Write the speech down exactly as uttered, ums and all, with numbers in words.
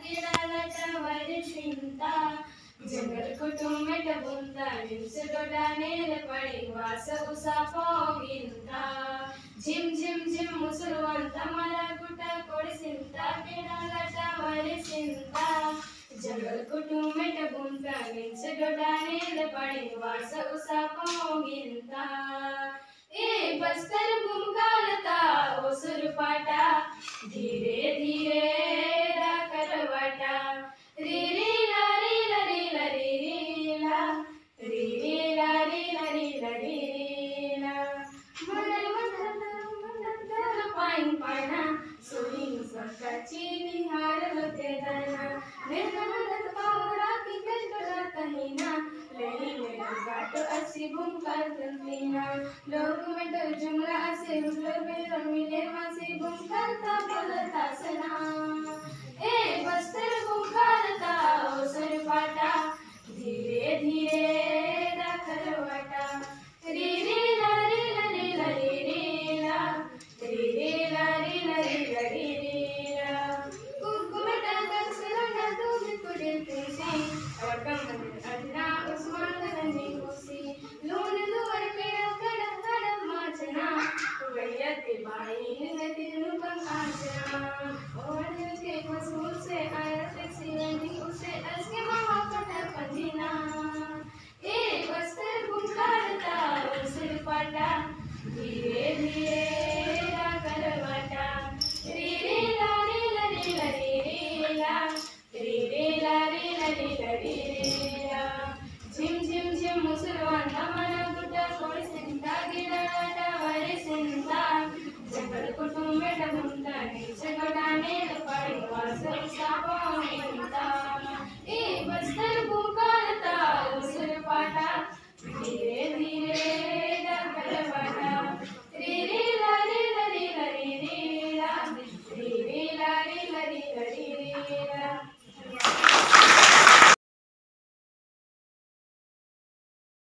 वर चिंता जंगल कुटुंबेट बुंता निम्स डोडानेर पड़ी वास उसा पोगिंता झिम झिम झिम मुसुरुवंत मरा गुट कोडिसिंता केडालट वरिसिंता जंगल कुटुंबेट बुंता निम्स डोडानेर पड़ी वास उसा पोगिंता ए बस्तर बुमगालता ओसुर पाटा धीरे धीरे करवटा री री ला री ला री ला री री ला री री ला री ला री ला री री ला मंडल मंडल मंडल पाइन पाना सोनी सकाची निहार होते दाना निर्न मदत पावड़ा की कटरा तहीना लेही मेरा गाटो असी बुम कर तंतीना लोग में तो जुमला असी रुपले में रमीले मासी बुम करता बोलता सना ए बस्तर बुखारता ओसर पाटा धीरे धीरे करवटा री री ला री ला री ला री री ला री री ला री ला री ला री री ला कुकुमेटा दक्षिणा दूध कुड़े तुसी और कम अधना उस्मान गंजी कुसी लून लूर पेड़ कड़ कड़ माचना वैयते बाई नदी नुकम आस